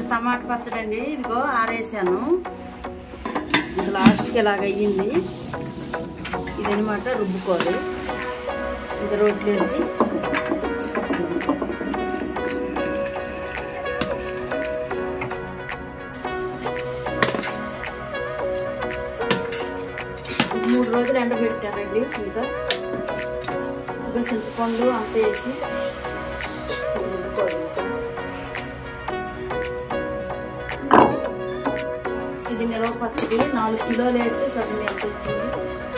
టమాటా పచ్చడి అండి. ఇదిగో ఆరేసాను. ఇది లాస్ట్కి ఇలాగ అయ్యింది. ఇదనమాట రుబ్బుకోవాలి. ఇంకా రోట్లు వేసి మూడు రోజులు ఎండబెట్టానండి. ఇంకా చింతపండు అంత వేసి రుబ్బుకోవాలి. ఇది నిలవ పచ్చడి 4 కిలోలు వేస్తే సగం ఎంత వచ్చింది.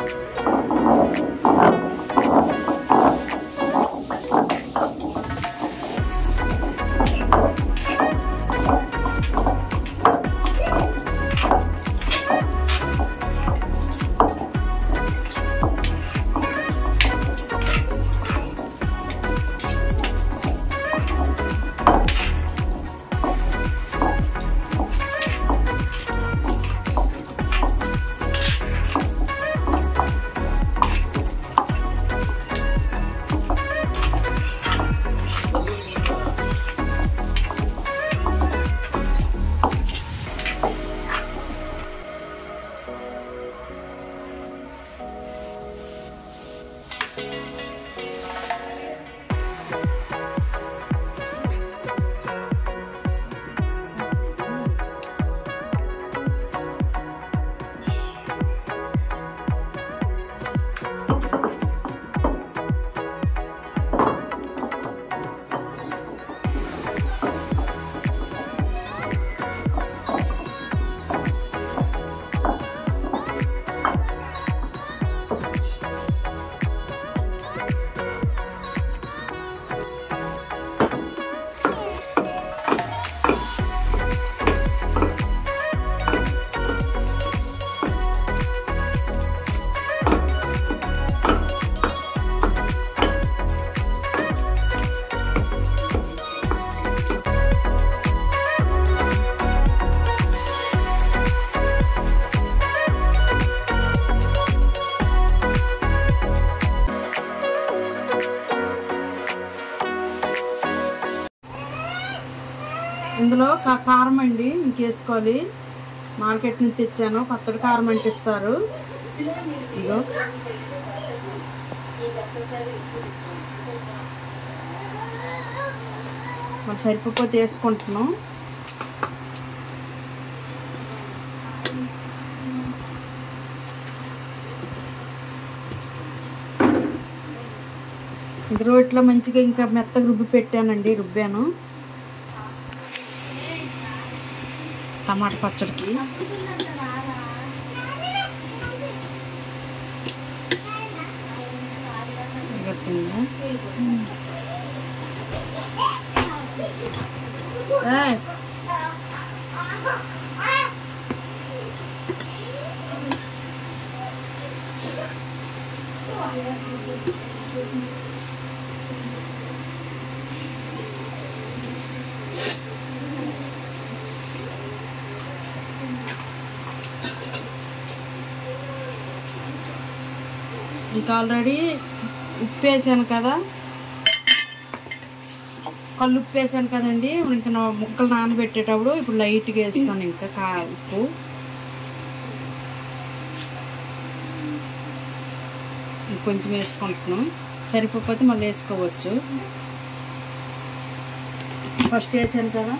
ఇందులో కారం అండి ఇంకేసుకోవాలి. మార్కెట్ నుంచి తెచ్చాను. పచ్చడి కారం అంటే ఇస్తారు. ఇగో మరి సరిపోతే వేసుకుంటున్నాం. ఇది రోట్లో మంచిగా ఇంకా మెత్తగా రుబ్బి పెట్టానండి. రుబ్బాను టమాటా పచ్చడికి. ఇంకా ఆల్రెడీ ఉప్పు వేసాను కదా, కళ్ళు ఉప్పు వేసాను కదండి. ఇంకా ముక్కలు నానబెట్టేటప్పుడు ఇప్పుడు లైట్గా వేస్తాను. ఇంకా ఉప్పు కొంచెం వేసుకుంటున్నాం. సరిపోతే మళ్ళీ వేసుకోవచ్చు. ఫస్ట్ వేసాను కదా.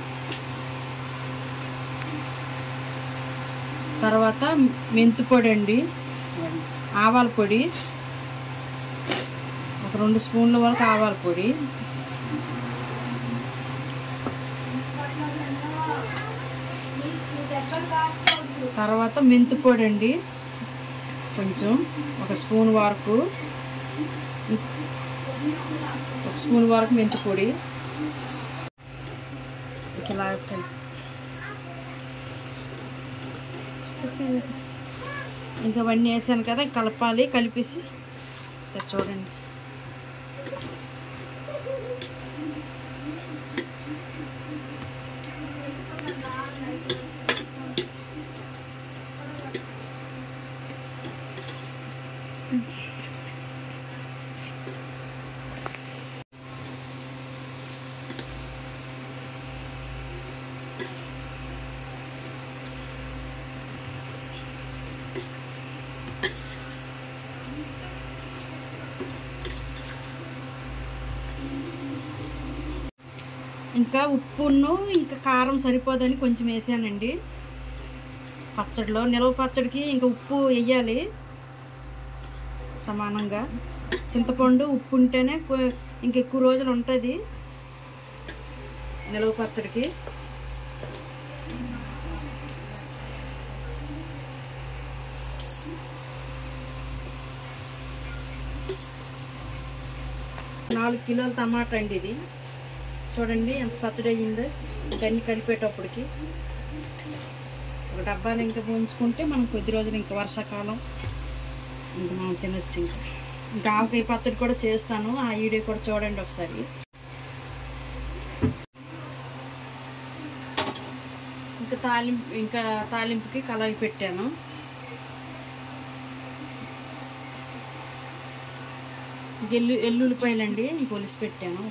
తర్వాత మెంతి పొడి అండి, ఆవాల పొడి ఒక 2 స్పూన్ల వరకు ఆవాల పొడి, తర్వాత మెంతి పొడి అండి కొంచెం 1 స్పూన్ వరకు, 1 స్పూన్ వరకు మెంతి పొడి. ఇలా ఇంకా అవన్నీ వేసాను కదా, కలపాలి. కలిపేసి సరే చూడండి. ఇంకా ఉప్పును ఇంకా కారం సరిపోదని కొంచెం వేసానండి పచ్చడిలో. నిలవ పచ్చడికి ఇంకా ఉప్పు వేయాలి సమానంగా. చింతపండు ఉప్పు ఉంటేనే ఇంకెక్కువ రోజులు ఉంటుంది నిలవ పచ్చడికి. నాలుగు కిలోల టమాటా అండి ఇది. చూడండి ఎంత పచ్చడి అయ్యిందో ఇవన్నీ కలిపేటప్పటికి. ఒక డబ్బాని ఇంకా ఉంచుకుంటే మనం కొద్ది రోజులు ఇంకా వర్షాకాలం ఇంకా మనం తినొచ్చు. ఇంకా ఆవకాయ పచ్చడి కూడా చేస్తాను, ఆ వీడియో కూడా చూడండి ఒకసారి. ఇంకా తాలింపుకి కలాయి పెట్టాను. ఎల్లుల్లిపాయలండి పొలిసి పెట్టాను.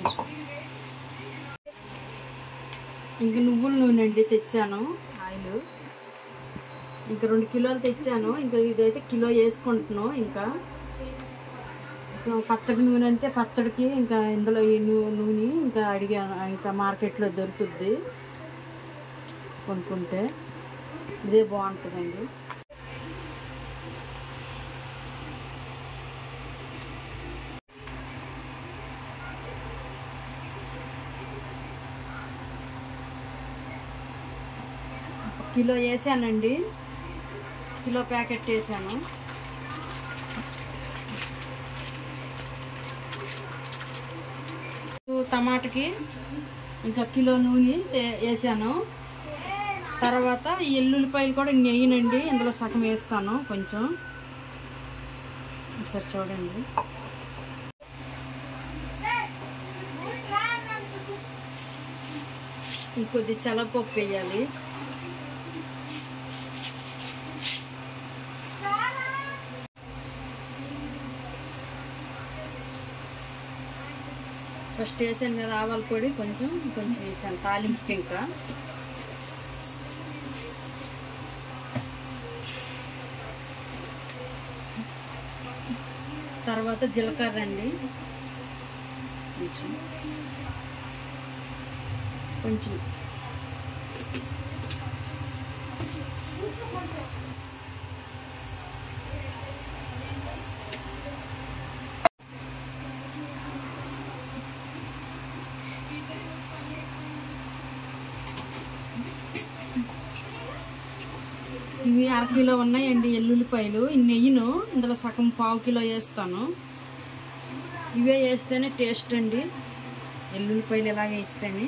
ఇంకా నువ్వుల నూనె అండి తెచ్చాను, ఆయిల్ ఇంకా 2 కిలోలు తెచ్చాను. ఇంకా ఇదైతే కిలో వేసుకుంటున్నాను. ఇంకా పచ్చడి నూనె అంటే పచ్చడికి ఇంకా ఇందులో ఈ నూనె ఇంకా అడిగాను, ఇంకా మార్కెట్లో దొరుకుద్ది కొనుక్కుంటే, ఇదే బాగుంటుందండి. కిలో వేసానండి, కిలో ప్యాకెట్ వేసాను. టమాటాకి ఇంకా కిలో నూనె వేసాను. తర్వాత ఈ ఎల్లుల్లిపాయలు కూడా నెయ్యనండి, ఇందులో సగం వేస్తాను కొంచెం. ఒకసారి చూడండి. ఇంకొద్ది చల్లపప్పు వేయాలి. ఫస్ట్ వేసాను కదా ఆవాల పొడి, కొంచెం వేసాను తాలింపుకి. ఇంకా తర్వాత జీలకర్ర అండి, కొంచెం ఇవి 1/2 కిలో ఉన్నాయండి ఎల్లుల్లిపాయలు. నెయ్యిను ఇందులో సగం 1/4 కిలో వేస్తాను. ఇవే వేస్తేనే టేస్ట్ అండి, ఎల్లుల్లిపాయలు ఇలాగే వేస్తేనే.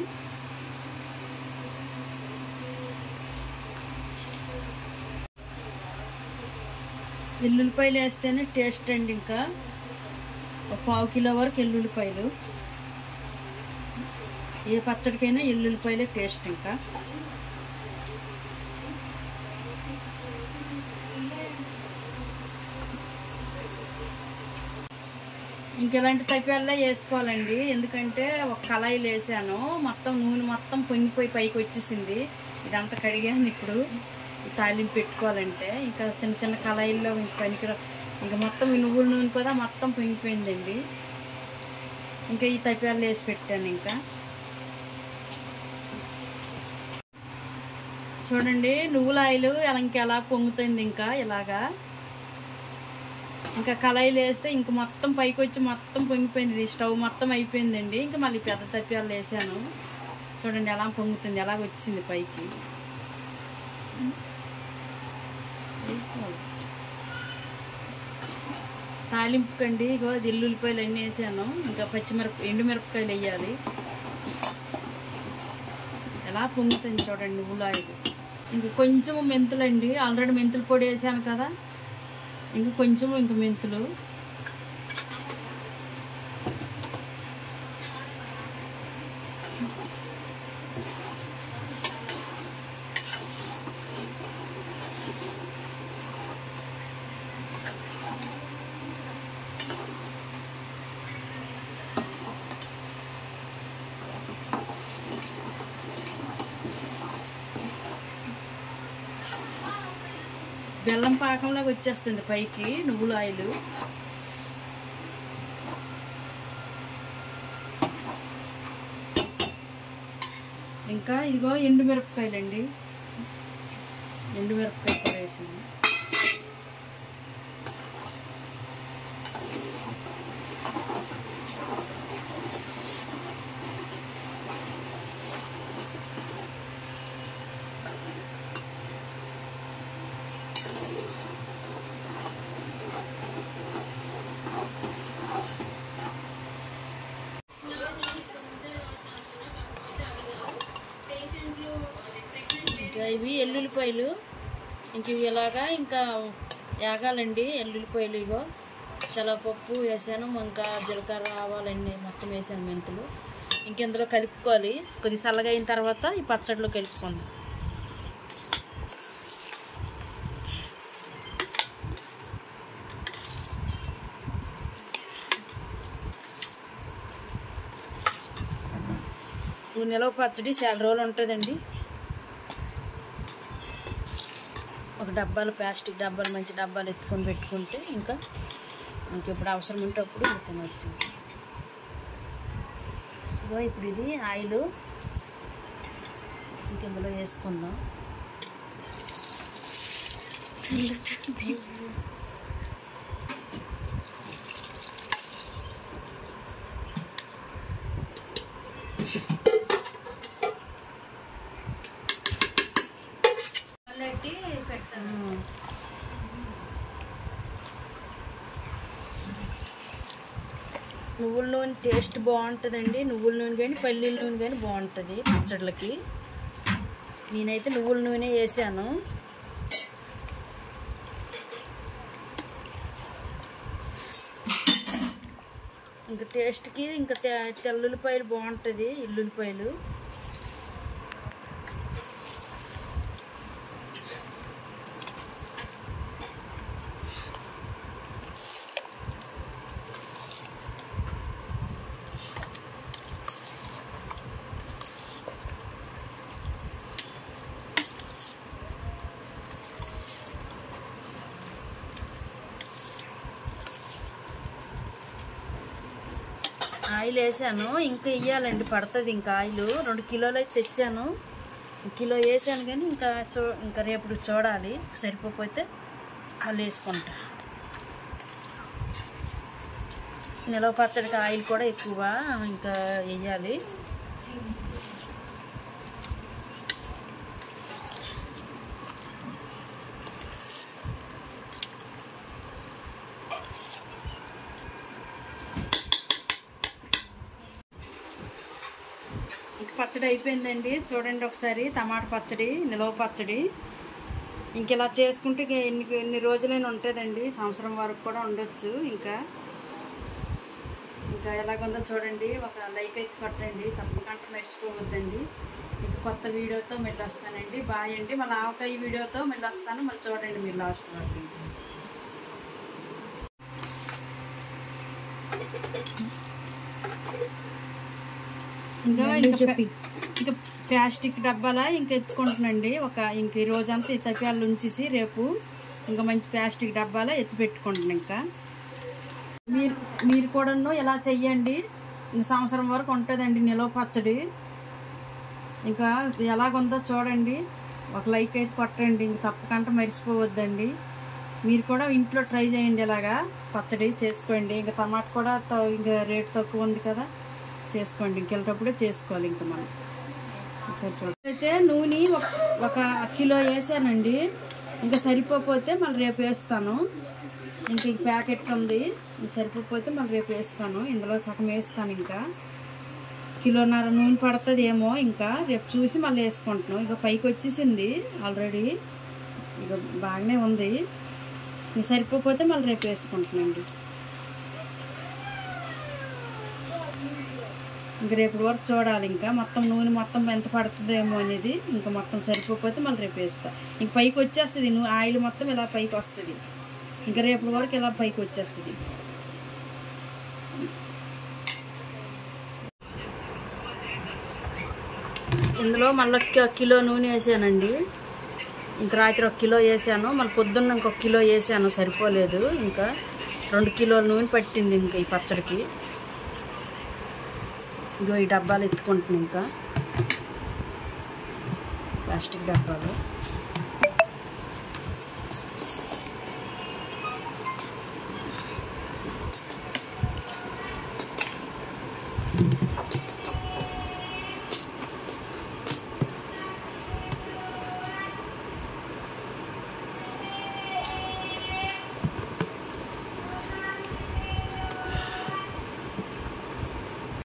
ఎల్లుల్లిపాయలు వేస్తేనే టేస్ట్ అండి. ఇంకా 1/4 కిలో వరకు ఎల్లుల్లిపాయలు. ఏ పచ్చడికైనా ఎల్లుల్లిపాయలే టేస్ట్. ఇంకా ఇంకెలాంటి తప్పియాల్లో వేసుకోవాలండి, ఎందుకంటే ఒక కళాయిలు వేసాను, మొత్తం నూనె మొత్తం పొంగిపోయి పైకి వచ్చేసింది. ఇదంతా కడిగాను. ఇప్పుడు తాలింపు పెట్టుకోవాలంటే ఇంకా చిన్న చిన్న కళాయిల్లో పనికిరా, ఇంకా మొత్తం ఈ నువ్వుల నూనె కూడా మొత్తం పొంగిపోయిందండి. ఇంకా ఈ తప్పియాల్లో వేసి పెట్టాను. ఇంకా చూడండి నువ్వుల ఆయిల్ ఇంకెలా పొంగుతుంది, ఇంకా ఇలాగా. ఇంకా కళాయిలు వేస్తే ఇంక మొత్తం పైకి వచ్చి మొత్తం పొంగిపోయింది, స్టవ్ మొత్తం అయిపోయిందండి. ఇంకా మళ్ళీ పెద్ద తప్పియాలు వేసాను. చూడండి ఎలా పొంగుతుంది, ఎలాగ వచ్చింది పైకి. తాలింపుకండి ఇగో ఎల్లుల్లిపాయలు అన్నీ వేసాను. ఇంకా ఎండుమిరపకాయలు వేయాలి. ఎలా పొంగుతుంది చూడండి నువ్వుల ఆయిల్. ఇంక కొంచెం మెంతులండి, ఆల్రెడీ మెంతుల పొడి వేసాను కదా, ఇంక కొంచెం మెంతులు. బెల్లం పాకంలాగా వచ్చేస్తుంది పైకి నువ్వుల ఆయిల్. ఇంకా ఇదిగో ఎండుమిరపకాయలండి, ఎండుమిరపకాయ కూడా వేసాను. ఇంకా ఇవి ఎల్లుల్లిపాయలు, ఇంక ఇవి ఇలాగా ఇంకా వేగాలండి. ఎల్లుల్లిపాయలు ఇగో శనగపప్పు వేసాను, ఇంకా జీలకర్ర ఆవాలన్నీ మొత్తం వేసాను, మెంతులు. ఇంక ఇందులో కలుపుకోవాలి. కొద్దిగా చల్లగా అయిన తర్వాత ఈ పచ్చడిలో కలుపుకోండి. నిలవ పచ్చడి చాలా రోజులు ఉంటుందండి. ఒక డబ్బాలు, ప్లాస్టిక్ డబ్బాలు, మంచి డబ్బాలు ఎత్తుకొని పెట్టుకుంటే ఇంకా ఇప్పుడు అవసరం ఉంటే అప్పుడు తినవచ్చు. ఇదిగో ఇప్పుడు ఇది ఆయిల్ ఇంక ఇందులో వేసుకుందాం. నువ్వుల నూనె టేస్ట్ బాగుంటుందండి. నువ్వుల నూనె కానీ పల్లీల నూనె కానీ బాగుంటుంది పచ్చళ్ళకి. నేనైతే నువ్వుల నూనె వేసాను. ఇంకా టేస్ట్కి ఇంకా తెల్లుల్లిపాయలు బాగుంటుంది, ఎల్లుల్లిపాయలు. ఆయిల్ వేసాను, ఇంకా వేయాలండి, పడుతుంది ఇంకా ఆయిల్. 2 కిలోలు అయితే తెచ్చాను, కిలో వేసాను కానీ ఇంకా రేపు చూడాలి, సరిపోతే మళ్ళీ వేసుకుంటా. నిలవ పచ్చడికి ఆయిల్ కూడా ఎక్కువ ఇంకా వేయాలి. పచ్చడి అయిపోయిందండి, చూడండి ఒకసారి. టమాటా పచ్చడి, నిలవ పచ్చడి. ఇంక ఇలా చేసుకుంటే ఎన్ని రోజులైనా ఉంటుందండి, సంవత్సరం వరకు కూడా ఉండొచ్చు. ఇంకా ఎలాగుందో చూడండి. ఒక లైక్ అయితే కొట్టండి, తప్పకుండా మర్చిపోవద్దండి. ఇంకా కొత్త వీడియోతో మళ్ళీ వస్తానండి. బాయ్ అండి. మళ్ళీ ఆవకాయ వీడియోతో మళ్ళీ వస్తాను, మళ్ళీ చూడండి మీరు లాస్ట్ వరకు. ఇంకా ప్లాస్టిక్ డబ్బాలా ఇంకా ఎత్తుకుంటున్నాండి. ఇంక ఈ రోజంతా ఈ తప్పియాలు ఉంచేసి రేపు ఇంకా మంచి ప్లాస్టిక్ డబ్బాలా ఎత్తి పెట్టుకుంటున్నాను. ఇంకా మీరు కూడా ఇలా చెయ్యండి. ఇంక సంవత్సరం వరకు ఉంటుందండి నిలవ పచ్చడి. ఇంకా ఎలాగుందో చూడండి, ఒక లైక్ అయితే కొట్టండి. ఇంక తప్పకుండా మర్చిపోవద్దండి. మీరు కూడా ఇంట్లో ట్రై చేయండి, ఇలాగా పచ్చడి చేసుకోండి. ఇంకా టమాటా కూడా ఇంకా రేట్ తక్కువ ఉంది కదా, చేసుకోండి. ఇంకెళ్ళేటప్పుడే చేసుకోవాలి. ఇంకా మనం ఒకసారి చూడండి. అయితే నూనె ఒక కిలో వేసానండి. ఇంకా సరిపోతే మళ్ళీ రేపు వేస్తాను. ఇంక ఈ ప్యాకెట్ ఉంది, సరిపోతే మళ్ళీ రేపు వేస్తాను. ఇందులో సగం వేస్తాను. ఇంకా 1.5 కిలో నూనె పడుతుంది ఏమో. ఇంకా రేపు చూసి మళ్ళీ వేసుకుంటున్నాను. ఇక పైకి వచ్చేసింది ఆల్రెడీ, ఇక బాగానే ఉంది. ఇంక సరిపోతే మళ్ళీ రేపు వేసుకుంటున్నాండి. ఇంక రేపు వరకు చూడాలి. ఇంకా మొత్తం నూనె మొత్తం ఎంత పడుతుందేమో అనేది. ఇంకా మొత్తం సరిపోతే మళ్ళీ రేపు వేస్తా. ఇంక పైకి వచ్చేస్తుంది ఆయిల్ మొత్తం ఇలా పైకి వస్తుంది. ఇంకా రేపు వరకు ఇలా పైకి వచ్చేస్తుంది. ఇందులో మళ్ళీ 1 కిలో నూనె వేసానండి. ఇంక రాత్రి 1 కిలో వేసాను, మళ్ళీ పొద్దున్న ఇంకొక కిలో వేసాను, సరిపోలేదు. ఇంకా 2 కిలోల నూనె పట్టింది ఇంకా ఈ పచ్చడికి. ఇగో ఈ డబ్బాలు ఎత్తుకుంటున్నాను. ఇంకా ప్లాస్టిక్ డబ్బాలు.